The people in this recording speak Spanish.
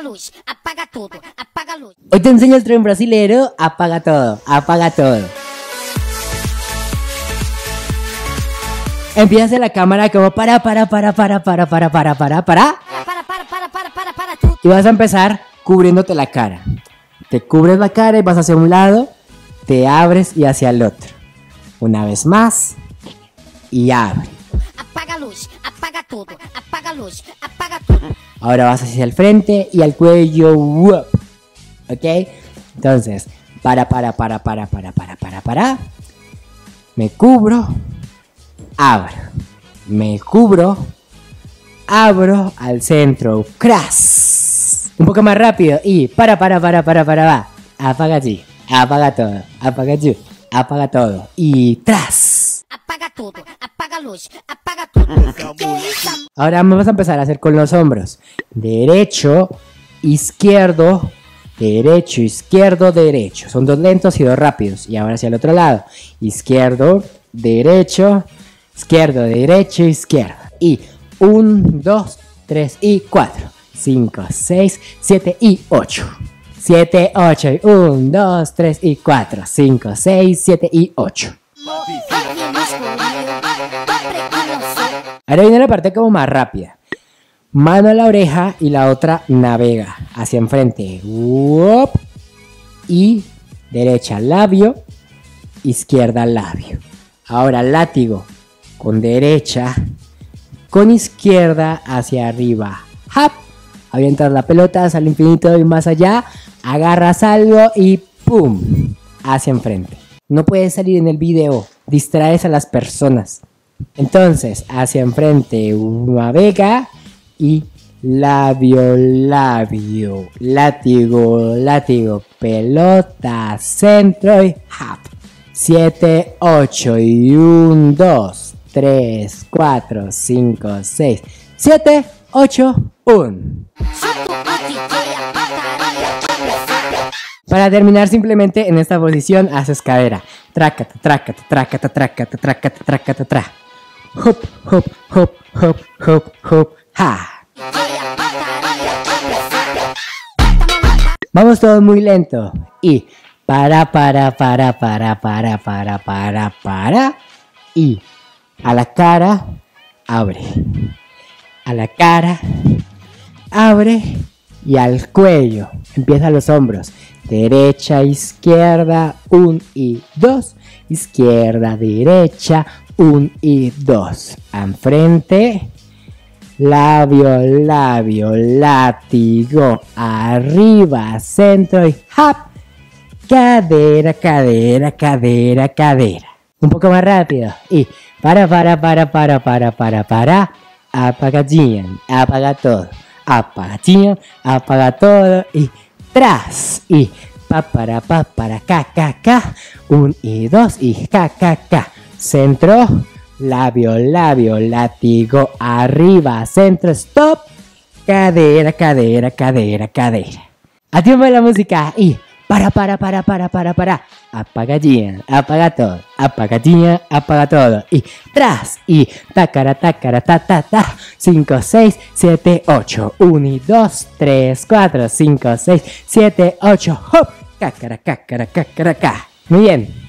luz, apaga tudo, apaga a luz. Hoy te enseño el tren brasilero, apaga todo, apaga todo. Empieza la cámara como para y vas a empezar cubriéndote la cara. Te cubres la cara y vas hacia un lado, te abres y hacia el otro. Una vez más y abre. Apaga luz, apaga tudo, apaga luz, apaga tudo. Ahora vas hacia el frente y al cuello. ¡Wop! ¿Ok? Entonces, para. Me cubro, abro. Me cubro, abro al centro. ¡Cras! Un poco más rápido y para, va. Apaga allí, apaga todo, apaga allí, apaga todo. Y tras. Apaga tudo, apaga luz, apaga tudo. Ahora vamos a empezar a hacer con los hombros. Derecho, izquierdo, derecho, izquierdo, derecho. Son dos lentos y dos rápidos. Y ahora hacia el otro lado. Izquierdo, derecho, izquierdo, derecho, izquierdo. Y 1, 2, 3 y 4. 5, 6, 7 y 8. 7, 8 y 1, 2, 3 y 4. 5, 6, 7 y 8. Ahora viene la parte como más rápida. Mano a la oreja y la otra navega hacia enfrente. ¡Wop! Y derecha labio, izquierda labio. Ahora látigo con derecha, con izquierda hacia arriba. ¡Hap! Avientas la pelota hacia el infinito y más allá. Agarras algo y ¡pum! Hacia enfrente. No puedes salir en el video, distraes a las personas. Entonces, hacia enfrente, navega y labio, labio, látigo, látigo, pelota, centro y hop. 7, 8 y 1, 2, 3, 4, 5, 6, 7, 8, 1. Para terminar simplemente en esta posición haces cadera. Trácata, trácata, trácata, trácata, trácata, trácata, tra. Hop, hop, hop, hop, hop, hop, ha. Vamos todos muy lento. Y para. Y a la cara, abre. A la cara, abre. Y al cuello. Empieza los hombros. Derecha, izquierda, 1 y 2. Izquierda, derecha, 1 y 2. Enfrente. Labio, labio, látigo. Arriba, centro y hop. Cadera, cadera, cadera, cadera. Un poco más rápido. Y para. Apagadinho, apaga todo. Apagadinho, apaga todo. Y tras. Y para, ca. 1 y 2 y ca. Centro, labio, labio, látigo, arriba, centro, stop. Cadera, cadera, cadera, cadera. A tiempo de la música. Y para. Apagadinho, apaga todo. Apagadinho, apaga todo. Y tras. Y tacara, ta. 5, 6, 7, 8. 1 y 2, 3, 4, 5, 6, 7, 8. Hop. Cácara. Muy bien.